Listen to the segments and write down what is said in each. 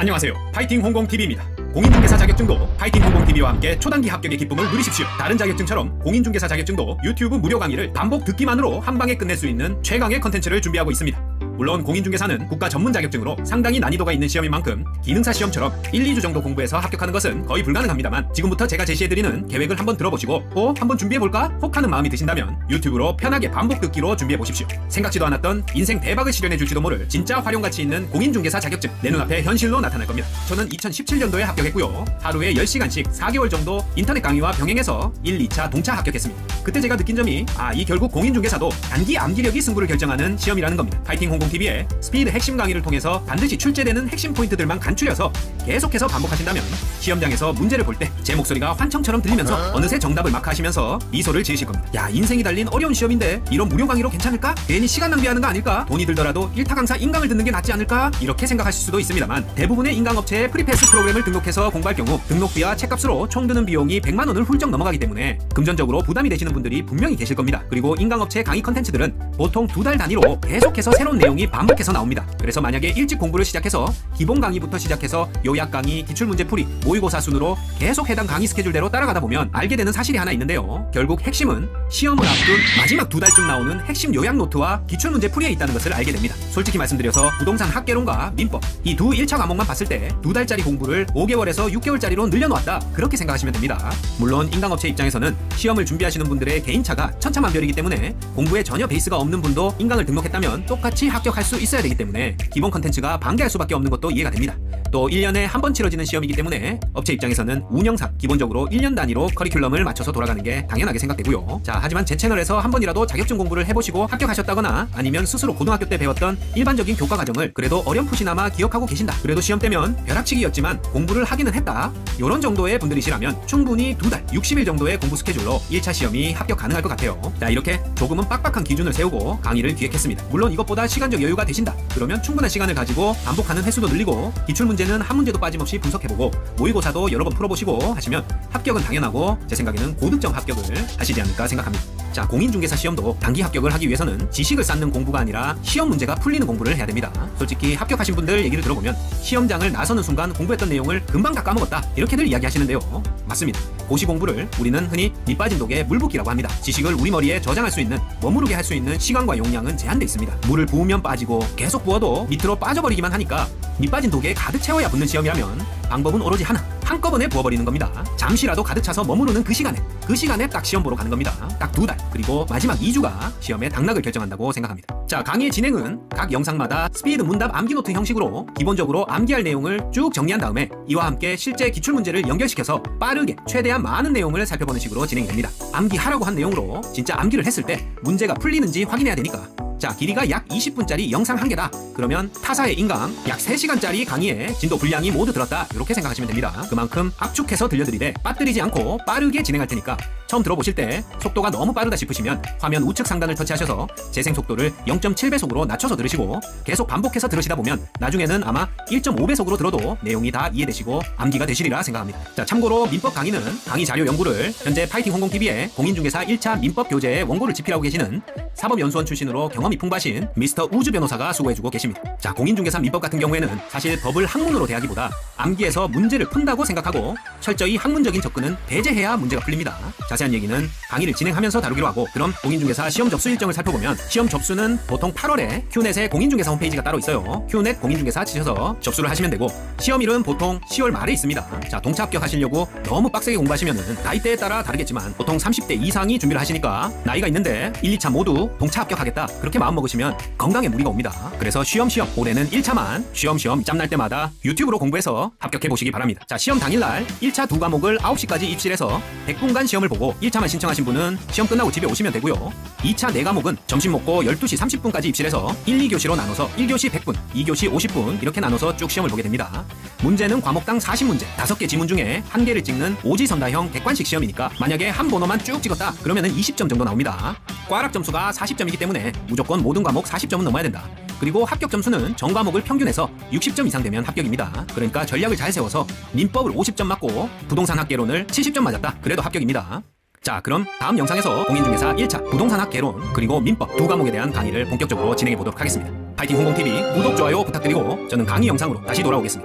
안녕하세요. 파이팅 홍공TV입니다. 공인중개사 자격증도 파이팅 홍공TV와 함께 초단기 합격의 기쁨을 누리십시오. 다른 자격증처럼 공인중개사 자격증도 유튜브 무료 강의를 반복 듣기만으로 한방에 끝낼 수 있는 최강의 컨텐츠를 준비하고 있습니다. 물론 공인중개사는 국가 전문 자격증으로 상당히 난이도가 있는 시험인 만큼 기능사 시험처럼 1, 2주 정도 공부해서 합격하는 것은 거의 불가능합니다만, 지금부터 제가 제시해드리는 계획을 한번 들어보시고 한번 준비해볼까? 혹 하는 마음이 드신다면 유튜브로 편하게 반복 듣기로 준비해보십시오. 생각지도 않았던 인생 대박을 실현해줄지도 모를 진짜 활용가치 있는 공인중개사 자격증, 내 눈앞에 현실로 나타날 겁니다. 저는 2017년도에 합격했고요. 하루에 10시간씩 4개월 정도 인터넷 강의와 병행해서 1, 2차 동차 합격했습니다. 그때 제가 느낀 점이 이 결국 공인중개사도 단기 암기력이 승부를 결정하는 시험이라는 겁니다. 파이팅 홍공TV의 스피드 핵심 강의를 통해서 반드시 출제되는 핵심 포인트들만 간추려서 계속해서 반복하신다면 시험장에서 문제를 볼 때 제 목소리가 환청처럼 들리면서 어느새 정답을 막 하시면서 미소를 지으실 겁니다. 야, 인생이 달린 어려운 시험인데 이런 무료 강의로 괜찮을까? 괜히 시간 낭비하는 거 아닐까? 돈이 들더라도 1타 강사 인강을 듣는 게 낫지 않을까? 이렇게 생각하실 수도 있습니다만, 대부분의 인강업체의 프리패스 프로그램을 등록해서 공부할 경우 등록비와 책값으로 총 드는 비용이 100만 원을 훌쩍 넘어가기 때문에 금전적으로 부담이 되시는 분들이 분명히 계실 겁니다. 그리고 인강업체 강의 컨텐츠들은 보통 2달 단위로 계속해서 새로운 내용이 반복해서 나옵니다. 그래서 만약에 일찍 공부를 시작해서 기본 강의부터 시작해서 요약 강의, 기출문제 풀이, 모의고사 순으로 계속 해당 강의 스케줄대로 따라가다 보면 알게 되는 사실이 하나 있는데요. 결국 핵심은 시험을 앞둔 마지막 2달쯤 나오는 핵심 요약 노트와 기출문제 풀이에 있다는 것을 알게 됩니다. 솔직히 말씀드려서 부동산 학개론과 민법, 이 두 1차 과목만 봤을 때 2달짜리 공부를 5개월에서 6개월짜리로 늘려놓았다, 그렇게 생각하시면 됩니다. 물론 인강업체 입장에서는 시험을 준비하시는 분들의 개인차가 천차만별이기 때문에 공부에 전혀 베이스가 없는 분도 인강을 등록했다면 똑같이 합격할 수 있어야 되기 때문에 기본 컨텐츠가 방대할 수밖에 없는 것도 이해가 됩니다. 또 1년에 한 번 치러지는 시험이기 때문에 업체 입장에서는 운영상 기본적으로 1년 단위로 커리큘럼을 맞춰서 돌아가는 게 당연하게 생각되고요. 하지만 제 채널에서 한 번이라도 자격증 공부를 해보시고 합격하셨다거나 아니면 스스로 고등학교 때 배웠던 일반적인 교과 과정을 그래도 어렴풋이나마 기억하고 계신다, 그래도 시험 때면 벼락치기였지만 공부를 하기는 했다, 이런 정도의 분들이시라면 충분히 2달 60일 정도의 공부 스케줄로 1차 시험이 합격 가능할 것 같아요. 이렇게 조금은 빡빡한 기준을 세우고 강의를 기획했습니다. 물론 이것보다 시간적 여유가 되신다, 그러면 충분한 시간을 가지고 반복하는 횟수도 늘리고 기출문제는 한 문제도 빠짐없이 분석해보고 모의고사도 여러 번 풀어보시고 하시면 합격은 당연하고 제 생각에는 고득점 합격을 하시지 않을까 생각합니다. 공인중개사 시험도 단기 합격을 하기 위해서는 지식을 쌓는 공부가 아니라 시험 문제가 풀리는 공부를 해야 됩니다. 솔직히 합격하신 분들 얘기를 들어보면 시험장을 나서는 순간 공부했던 내용을 금방 다 까먹었다, 이렇게들 이야기하시는데요. 맞습니다. 고시 공부를 우리는 흔히 밑빠진 독에 물 붓기라고 합니다. 지식을 우리 머리에 저장할 수 있는, 머무르게 할 수 있는 시간과 용량은 제한돼 있습니다. 물을 부으면 빠지고 계속 부어도 밑으로 빠져버리기만 하니까 밑빠진 독에 가득 채워야 붙는 시험이라면 방법은 오로지 하나, 한꺼번에 부어버리는 겁니다. 잠시라도 가득 차서 머무르는 그 시간에 딱 시험 보러 가는 겁니다. 딱 2달, 그리고 마지막 2주가 시험의 당락을 결정한다고 생각합니다. 강의의 진행은 각 영상마다 스피드 문답 암기 노트 형식으로 기본적으로 암기할 내용을 쭉 정리한 다음에 이와 함께 실제 기출문제를 연결시켜서 빠르게 최대한 많은 내용을 살펴보는 식으로 진행이 됩니다. 암기하라고 한 내용으로 진짜 암기를 했을 때 문제가 풀리는지 확인해야 되니까, 길이가 약 20분짜리 영상 1개다 그러면 타사의 인강 약 3시간짜리 강의에 진도 분량이 모두 들었다, 이렇게 생각하시면 됩니다. 그만큼 압축해서 들려드리되 빠뜨리지 않고 빠르게 진행할 테니까 처음 들어보실 때 속도가 너무 빠르다 싶으시면 화면 우측 상단을 터치하셔서 재생 속도를 0.7배속으로 낮춰서 들으시고 계속 반복해서 들으시다 보면 나중에는 아마 1.5배속으로 들어도 내용이 다 이해되시고 암기가 되시리라 생각합니다. 참고로 민법 강의는 강의 자료 연구를 현재 파이팅 홍공TV의 공인중개사 1차 민법 교재의 원고를 집필하고 계시는 사법연수원 출신으로 경험이 풍부하신 미스터 우주 변호사가 수고해주고 계십니다. 공인중개사 민법 같은 경우에는 사실 법을 학문으로 대하기보다 암기해서 문제를 푼다고 생각하고 철저히 학문적인 접근은 배제해야 문제가 풀립니다. 자세한 얘기는 강의를 진행하면서 다루기로 하고, 그럼 공인중개사 시험 접수 일정을 살펴보면 시험 접수는 보통 8월에 큐넷의 공인중개사 홈페이지가 따로 있어요. 큐넷 공인중개사 치셔서 접수를 하시면 되고, 시험일은 보통 10월 말에 있습니다. 동차 합격하시려고 너무 빡세게 공부하시면은 나이대에 따라 다르겠지만 보통 30대 이상이 준비를 하시니까 나이가 있는데 1, 2차 모두 동차 합격하겠다, 그렇게 마음먹으시면 건강에 무리가 옵니다. 그래서 쉬엄쉬엄 올해는 1차만 쉬엄쉬엄 짬날 때마다 유튜브로 공부해서 합격해 보시기 바랍니다. 시험 당일날 1차 2과목을 9시까지 입실해서 100분간 시험을 보고 1차만 신청하신 분은 시험 끝나고 집에 오시면 되고요. 2차 4과목은 점심 먹고 12시 30분까지 입실해서 1, 2교시로 나눠서 1교시 100분, 2교시 50분 이렇게 나눠서 쭉 시험을 보게 됩니다. 문제는 과목당 40문제, 5개 지문 중에 1개를 찍는 오지선다형 객관식 시험이니까 만약에 한 번호만 쭉 찍었다 그러면은 20점 정도 나옵니다. 꽈락 점수가 40점이기 때문에 무조건 모든 과목 40점은 넘어야 된다. 그리고 합격 점수는 전 과목을 평균해서 60점 이상 되면 합격입니다. 그러니까 전략을 잘 세워서 민법을 50점 맞고 부동산 학개론을 70점 맞았다, 그래도 합격입니다. 그럼 다음 영상에서 공인중개사 1차 부동산학 개론 그리고 민법 2과목에 대한 강의를 본격적으로 진행해 보도록 하겠습니다. 파이팅 홍공TV 구독, 좋아요 부탁드리고 저는 강의 영상으로 다시 돌아오겠습니다.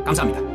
감사합니다.